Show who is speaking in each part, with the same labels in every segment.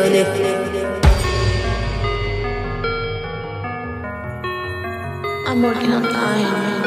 Speaker 1: money. I'm working on time.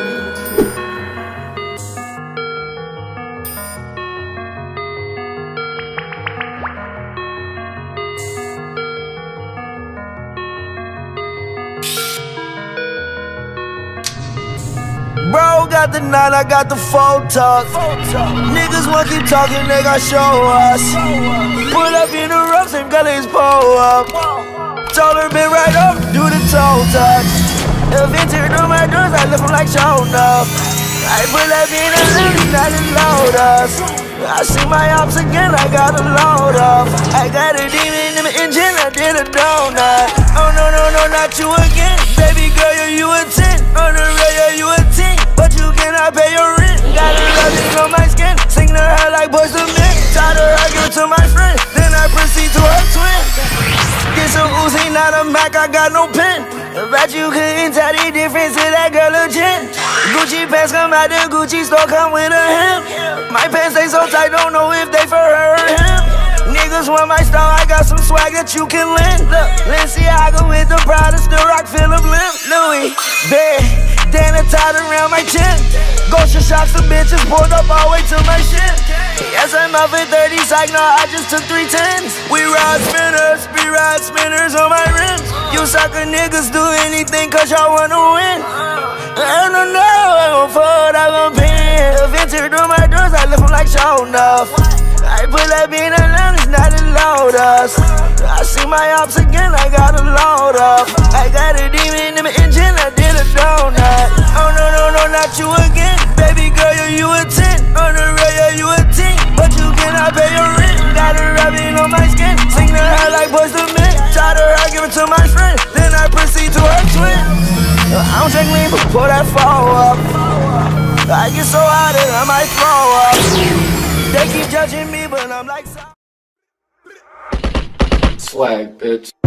Speaker 2: Bro got the 9, I got the 4 talk. Niggas wanna keep talking, they gon' show us. Pull up in the rough, same color as pull up. Told her been right up, do the toe touch. If enter through my doors, I lift them like show enough. I pull up in the left, not to load us. I see my ops again, I got a load up. I got a demon in my engine, I did a donut. Oh no, no, no, not you again. Baby girl, you a 10. On the radio, you a 10. But you cannot pay your rent. Got a loving on my skin. Sing to her like boys to men. Tied her, I give it to my friend. Then I proceed to her twin. Get some Uzi, not a Mac, I got no pen. Bet you couldn't tell the difference to that girl legit. Gucci pants come out the Gucci store, come with a hem. My pants they so tight, don't know if they for her or him. Niggas want my style, I got some swag that you can lend. Look, Balenciaga with the Prada, still rock Philip Lim. Louis, bad, Dana tied around my chin. Gosha shocks the bitches, pulled up all the way to my shit. Yes, I'm out for 30 psych, no, I just took 3 10s. We ride spinners, we ride spinners on my rims. You sucker niggas do anything cause y'all wanna win. I don't know, I gon' fold, I gon' pin. If enter through my doors, I lift them like show enough. I pull up in a line, it's not to load us. I see my ops again, I got a load up. I got a demon in my engine, I did a donut. Oh no, no, no, not you again. Baby girl, you a 10. On the radio, you a 10. But you cannot pay your rent. Got a rubbing on my skin. Sing to her like boys to men. Tied her, I give it to my friend. Then I proceed to her twin. I don't drink lean, but pull that flow up. I get so hot that I might throw up. They keep judging me, but I'm like swag, bitch.